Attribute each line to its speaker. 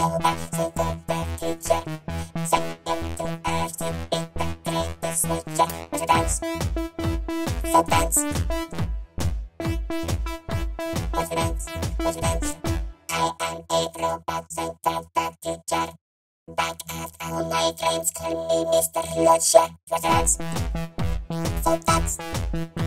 Speaker 1: robot to the future. Send him to Earth to be the greatest nature. Would you dance? So dance. Would you dance? Would you dance? I am a robot sent from the future. Back at all my dreams, call me Mr. Lucia. Would you dance? So dance.